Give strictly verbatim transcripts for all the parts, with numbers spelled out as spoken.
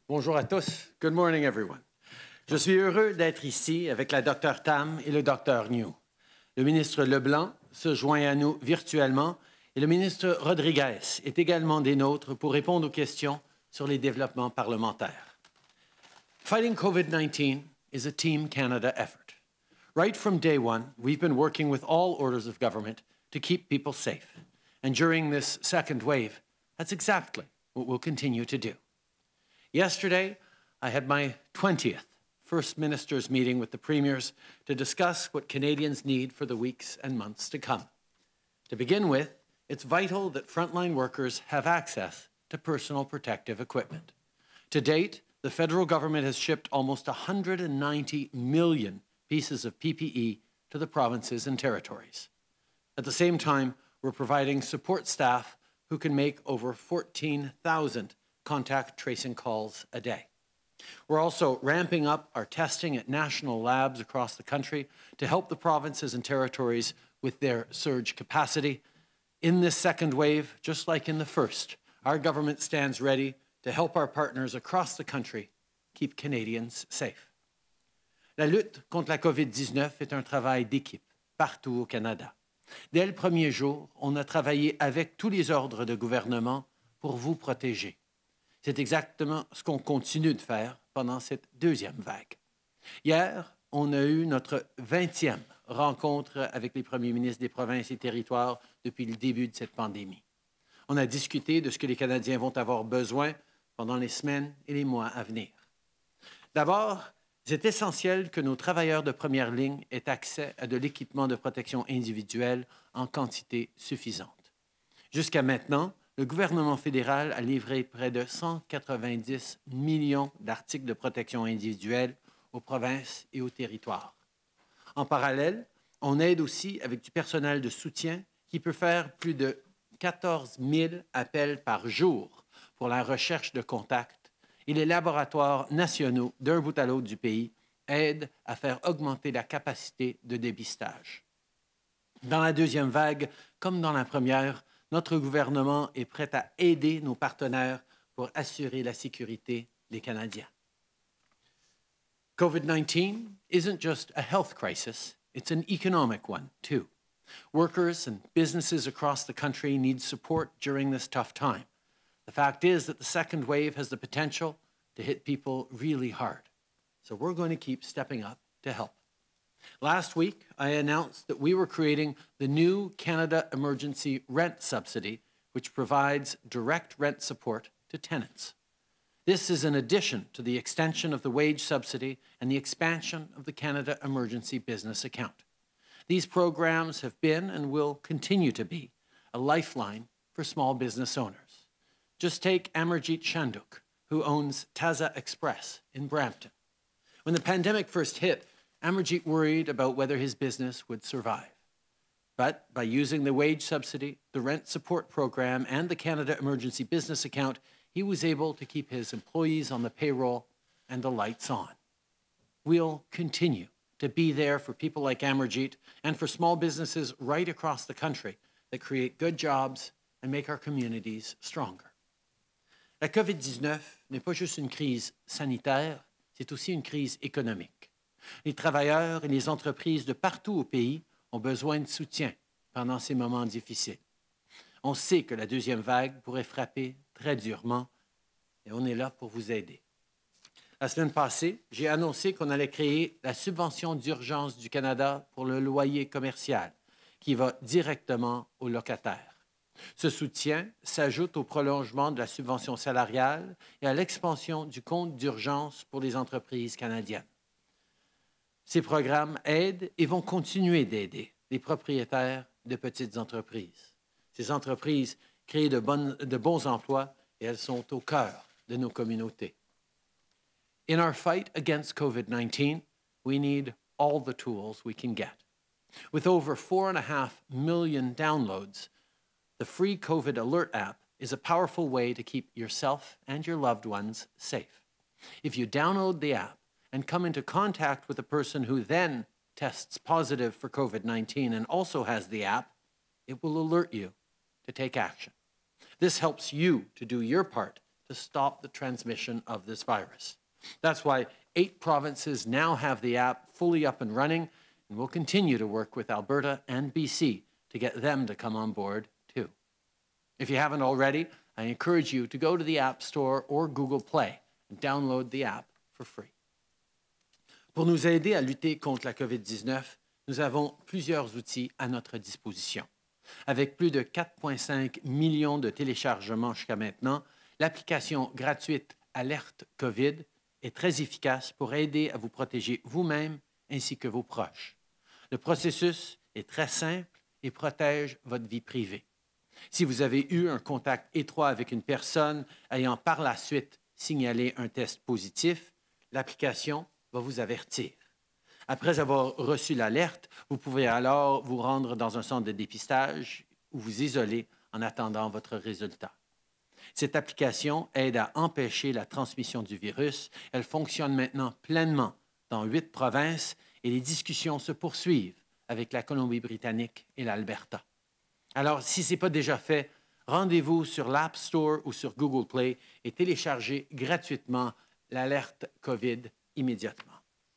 Bonjour à tous. Good morning, everyone. Je suis heureux d'être ici avec la Dr Tam et le Dr New. Le ministre Leblanc se joint à nous virtuellement et le ministre Rodriguez est également des nôtres pour répondre aux questions sur les développements parlementaires. Fighting COVID nineteen is a Team Canada effort. Right from day one, we've been working with all orders of government to keep people safe. And during this second wave, that's exactly what we'll continue to do. Yesterday, I had my twentieth First Minister's meeting with the Premiers to discuss what Canadians need for the weeks and months to come. To begin with, it's vital that frontline workers have access to personal protective equipment. To date, the federal government has shipped almost one hundred ninety million pieces of P P E to the provinces and territories. At the same time, we're providing support staff who can make over fourteen thousand contact tracing calls a day. We're also ramping up our testing at national labs across the country to help the provinces and territories with their surge capacity. In this second wave, just like in the first, our government stands ready to help our partners across the country keep Canadians safe. La lutte contre la COVID dix-neuf est un travail d'équipe partout au Canada. Dès le premier jour, on a travaillé avec tous les ordres de gouvernement pour vous protéger. C'est exactement ce qu'on continue de faire pendant cette deuxième vague. Hier, on a eu notre vingtième rencontre avec les premiers ministres des provinces et territoires depuis le début de cette pandémie. On a discuté de ce que les Canadiens vont avoir besoin pendant les semaines et les mois à venir. D'abord, c'est essentiel que nos travailleurs de première ligne aient accès à de l'équipement de protection individuelle en quantité suffisante. Jusqu'à maintenant, le gouvernement fédéral a livré près de cent quatre-vingt-dix millions d'articles de protection individuelle aux provinces et aux territoires. En parallèle, on aide aussi avec du personnel de soutien qui peut faire plus de quatorze mille appels par jour pour la recherche de contacts et les laboratoires nationaux d'un bout à l'autre du pays aident à faire augmenter la capacité de dépistage. Dans la deuxième vague, comme dans la première, notre gouvernement est prêt à aider nos partenaires pour assurer la sécurité des Canadiens. COVID nineteen isn't just a health crisis, it's an economic one, too. Workers and businesses across the country need support during this tough time. The fact is that the second wave has the potential to hit people really hard. So we're going to keep stepping up to help. Last week, I announced that we were creating the new Canada Emergency Rent Subsidy, which provides direct rent support to tenants. This is in addition to the extension of the wage subsidy and the expansion of the Canada Emergency Business Account. These programs have been and will continue to be a lifeline for small business owners. Just take Amarjeet Shanduk, who owns Taza Express in Brampton. When the pandemic first hit, Amarjeet worried about whether his business would survive. But by using the wage subsidy, the rent support program, and the Canada Emergency Business Account, he was able to keep his employees on the payroll and the lights on. We'll continue to be there for people like Amarjeet and for small businesses right across the country that create good jobs and make our communities stronger. La COVID dix-neuf n'est pas juste une crise sanitaire, c'est aussi une crise économique. Les travailleurs et les entreprises de partout au pays ont besoin de soutien pendant ces moments difficiles. On sait que la deuxième vague pourrait frapper très durement et on est là pour vous aider. La semaine passée, j'ai annoncé qu'on allait créer la subvention d'urgence du Canada pour le loyer commercial qui va directement aux locataires. Ce soutien s'ajoute au prolongement de la subvention salariale et à l'expansion du compte d'urgence pour les entreprises canadiennes. Ces programmes aident et vont continuer d'aider les propriétaires de petites entreprises. Ces entreprises créent de, bonnes, de bons emplois et elles sont au cœur de nos communautés. In our fight against COVID nineteen, we need all the tools we can get. With over four and a half million downloads, the free COVID Alert app is a powerful way to keep yourself and your loved ones safe. If you download the app and come into contact with a person who then tests positive for COVID nineteen and also has the app, it will alert you to take action. This helps you to do your part to stop the transmission of this virus. That's why eight provinces now have the app fully up and running, and we'll continue to work with Alberta and B C to get them to come on board too. If you haven't already, I encourage you to go to the App Store or Google Play and download the app for free. Pour nous aider à lutter contre la COVID dix-neuf, nous avons plusieurs outils à notre disposition. Avec plus de quatre virgule cinq millions de téléchargements jusqu'à maintenant, l'application gratuite Alerte COVID est très efficace pour aider à vous protéger vous-même ainsi que vos proches. Le processus est très simple et protège votre vie privée. Si vous avez eu un contact étroit avec une personne ayant par la suite signalé un test positif, l'application va vous avertir. Après avoir reçu l'alerte, vous pouvez alors vous rendre dans un centre de dépistage ou vous isoler en attendant votre résultat. Cette application aide à empêcher la transmission du virus. Elle fonctionne maintenant pleinement dans huit provinces et les discussions se poursuivent avec la Colombie-Britannique et l'Alberta. Alors, si ce n'est pas déjà fait, rendez-vous sur l'App Store ou sur Google Play et téléchargez gratuitement l'alerte COVID immédiatement.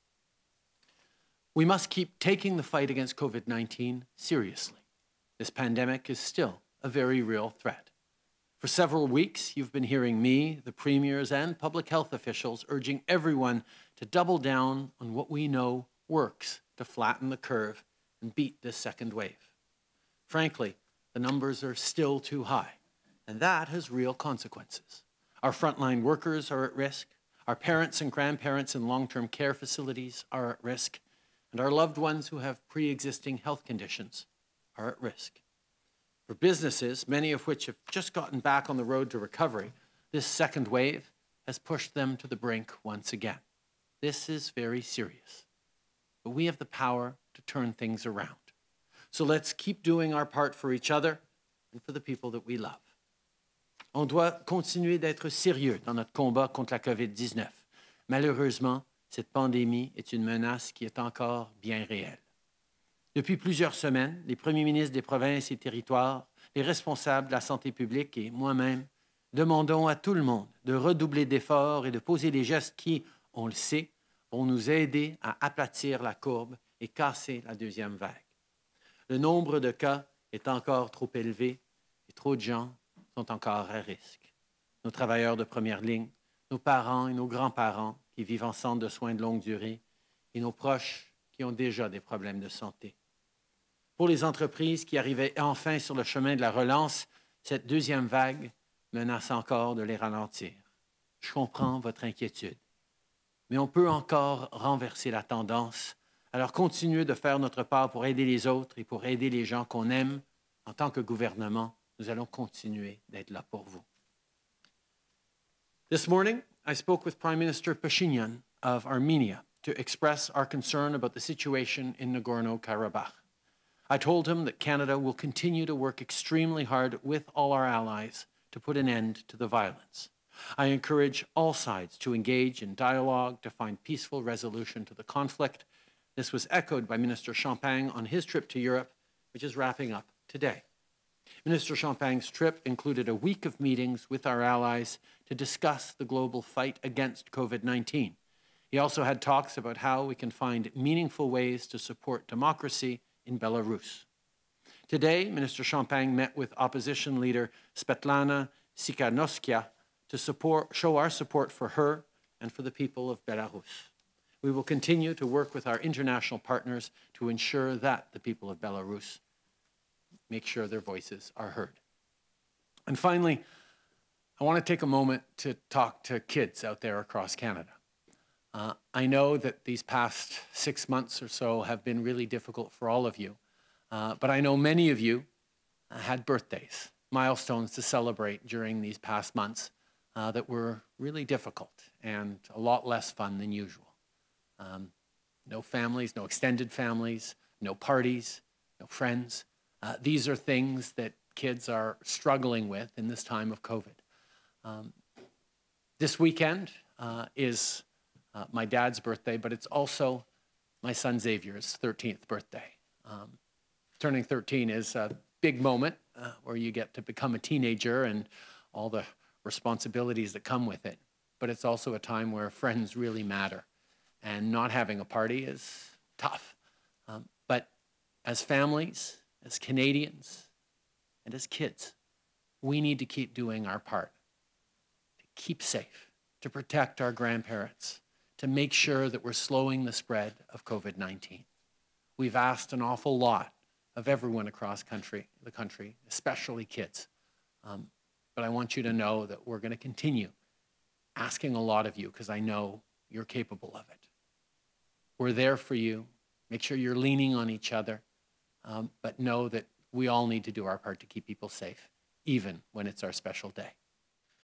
We must keep taking the fight against COVID nineteen seriously. This pandemic is still a very real threat. For several weeks, you've been hearing me, the premiers, and public health officials urging everyone to double down on what we know works to flatten the curve and beat this second wave. Frankly, the numbers are still too high, and that has real consequences. Our frontline workers are at risk, our parents and grandparents in long-term care facilities are at risk, and our loved ones who have pre-existing health conditions are at risk. For businesses, many of which have just gotten back on the road to recovery, this second wave has pushed them to the brink once again. This is very serious, but we have the power to turn things around. So let's keep doing our part for each other and for the people that we love. On doit continuer d'être sérieux dans notre combat contre la COVID dix-neuf. Malheureusement, cette pandémie est une menace qui est encore bien réelle. Depuis plusieurs semaines, les premiers ministres des provinces et territoires, les responsables de la santé publique et moi-même demandons à tout le monde de redoubler d'efforts et de poser les gestes qui, on le sait, vont nous aider à aplatir la courbe et casser la deuxième vague. Le nombre de cas est encore trop élevé et trop de gens sont encore à risque. Nos travailleurs de première ligne, nos parents et nos grands-parents qui vivent en centre de soins de longue durée et nos proches qui ont déjà des problèmes de santé. Pour les entreprises qui arrivaient enfin sur le chemin de la relance, cette deuxième vague menace encore de les ralentir. Je comprends votre inquiétude, mais on peut encore renverser la tendance. Alors continuez de faire notre part pour aider les autres et pour aider les gens qu'on aime. En tant que gouvernement, nous allons continuer d'être là pour vous. This morning, I spoke with Prime Minister Pashinyan of Armenia to express our concern about the situation in Nagorno-Karabakh. I told him that Canada will continue to work extremely hard with all our allies to put an end to the violence. I encourage all sides to engage in dialogue to find peaceful resolution to the conflict. This was echoed by Minister Champagne on his trip to Europe, which is wrapping up today. Minister Champagne's trip included a week of meetings with our allies to discuss the global fight against COVID nineteen. He also had talks about how we can find meaningful ways to support democracy in Belarus. Today, Minister Champagne met with opposition leader Svetlana Tsikhanouskaya to support, show our support for her and for the people of Belarus. We will continue to work with our international partners to ensure that the people of Belarus make sure their voices are heard. And finally, I want to take a moment to talk to kids out there across Canada. Uh, I know that these past six months or so have been really difficult for all of you, uh, but I know many of you uh, had birthdays, milestones to celebrate during these past months uh, that were really difficult and a lot less fun than usual. Um, no families, no extended families, no parties, no friends. Uh, these are things that kids are struggling with in this time of COVID. Um, this weekend uh, is uh, my dad's birthday, but it's also my son Xavier's thirteenth birthday. Um, turning thirteen is a big moment uh, where you get to become a teenager and all the responsibilities that come with it, but it's also a time where friends really matter. And not having a party is tough. Um, but as families, as Canadians, and as kids, we need to keep doing our part to keep safe, to protect our grandparents, to make sure that we're slowing the spread of COVID nineteen. We've asked an awful lot of everyone across country, the country, especially kids. Um, but I want you to know that we're going to continue asking a lot of you because I know you're capable of it. We're there for you. Make sure you're leaning on each other, um, but know that we all need to do our part to keep people safe, even when it's our special day.